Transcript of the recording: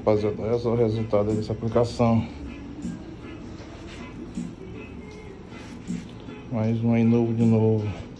rapaziada, olha só o resultado dessa aplicação. Mais um aí novo de novo.